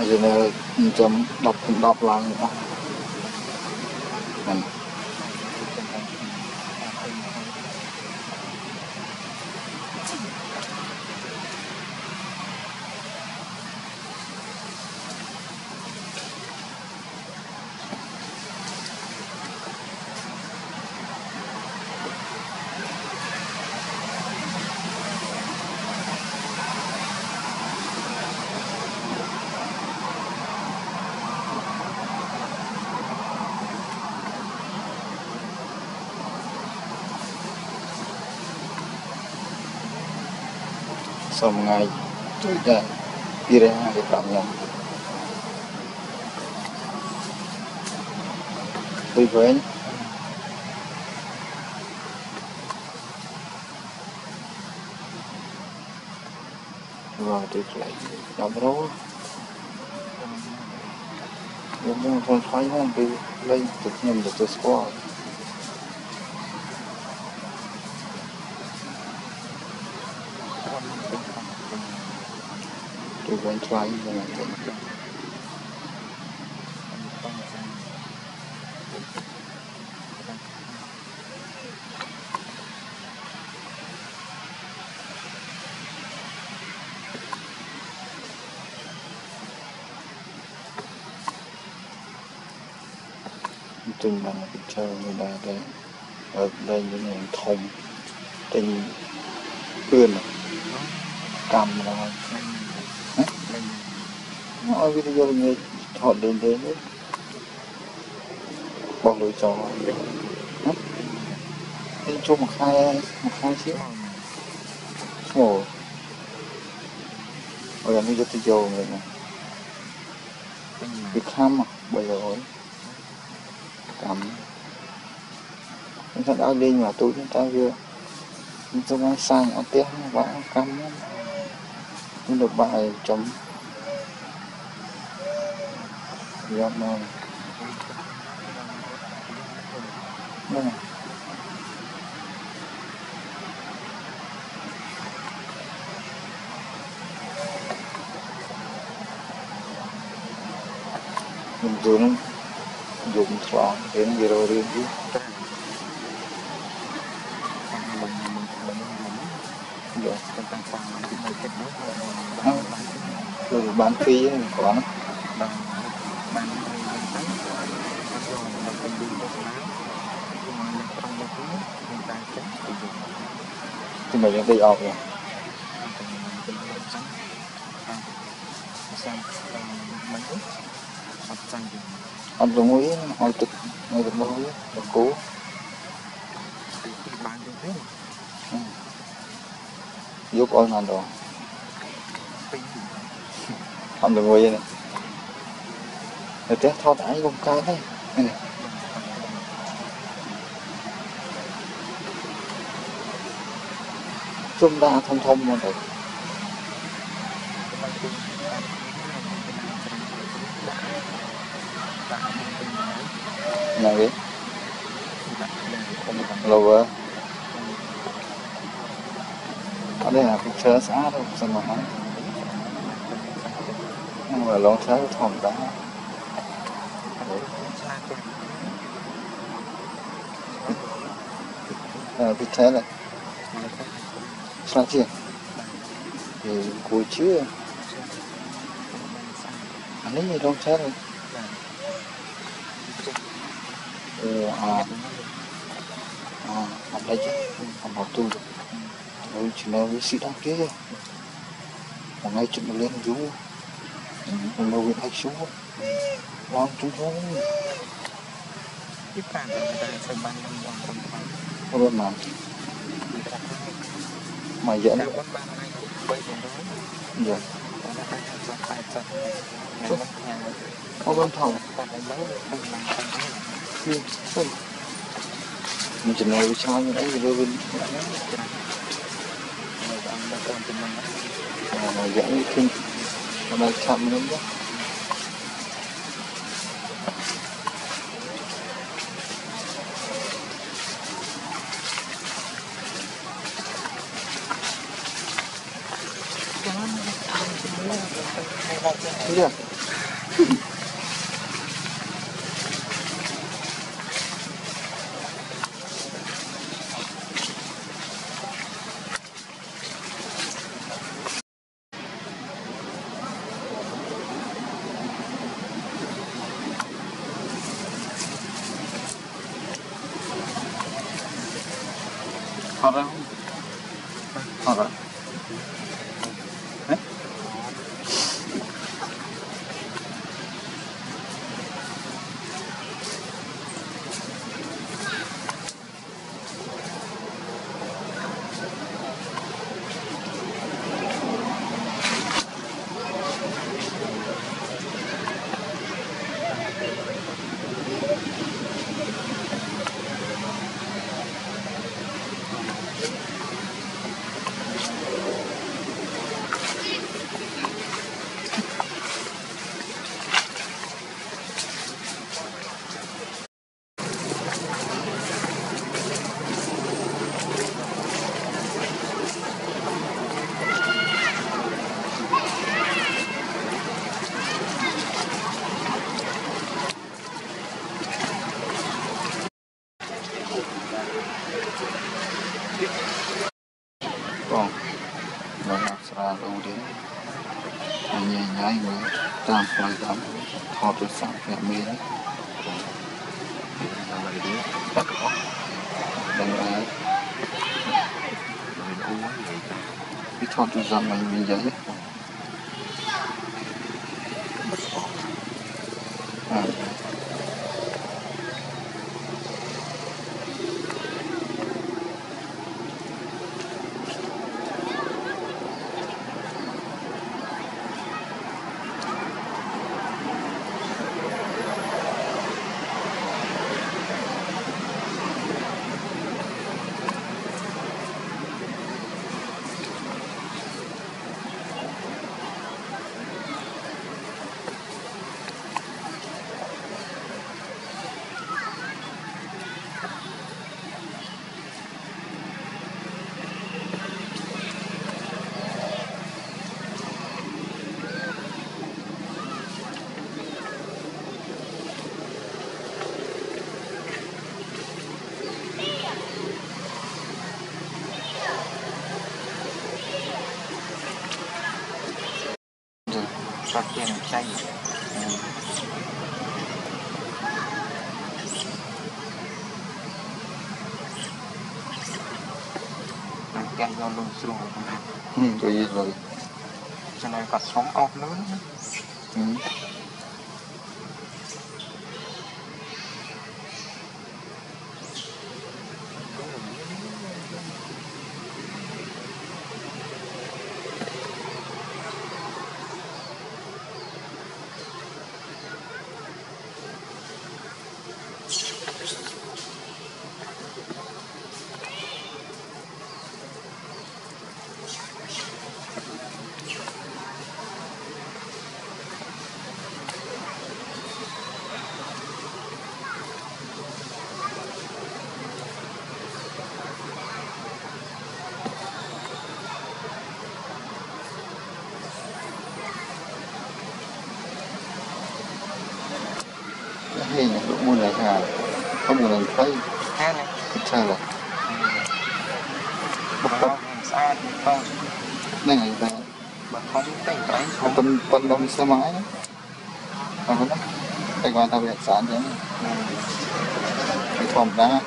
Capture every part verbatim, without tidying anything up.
giờ này chấm đọc đọc lang nữa mình xong ngày tôi đã đi ra để cảm nhận tôi với rồi tôi lại đọc đó nhưng con phải không đi lên tự nhiên được tôi score tôi vẫn try như này tình là cái chơi người ta đây ở đây những người thông tình ươn cầm là nói video người họ đến đến đấy bỏ lối chó đi cho một khai một khai xíu ồ bây giờ bây giờ tôi dầu rồi nè việc khăm à bây giờ rồi cầm chúng ta đã lên mà tôi chúng ta vừa chúng ta nói sang ở tiếng và cầm nhưng được bài chấm giọt nào đây mình dùng dùng xoắn đến gì rồi đi rồi bán phi có nó thì mình đang đi ọp rồi anh đồng ý hồi trực hồi trực đồng ý được cố giúp ôi nào đó anh đồng ý này rồi té thao tải con cá đấy này chúng ta thông thông mà được này lâu rồi ở đây là cái车xã đâu sao mà nói nhưng mà lon车thòng đá à cái车này sao chứ thì cuối chứ anh ấy lon车này ồ à à học đây chứ học học tu được rồi chỉ là với sĩ đăng ký thôi một ngày chụp lên chú một lâu viện hạch chú wow chúng thôi không biết mà mày dẫn dạ không bên phòng mình chỉ nói với sao như đấy rồi bên mà dẫn kinh mà đang chậm lắm đó Thế à? thoát ra thoát ra còn nó mặc ra đâu đến anh nhảy nhảy người tam phải tắm thọt được sẵn mẹ mê đấy đừng ai cái thọt được rằng mình mình giấy à. Cho tiền chay kem do luôn xuống ừ, rồi rồi cho nên cả sống ốc lớn ừ. Hey, lúc mua này hà không một lần thấy ha này sao là bật bật xa không đây này ta bật không tay cái tâm tâm đông xe máy không có tay qua tao biệt sản chứ cái phòng ra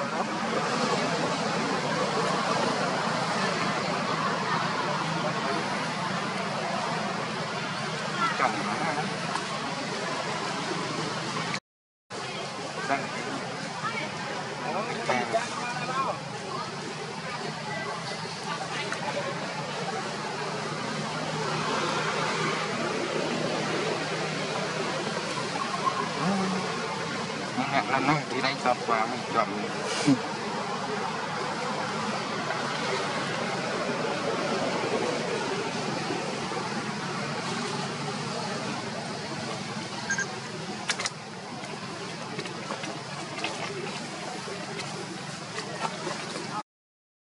là năng thì đây chọn qua mình chọn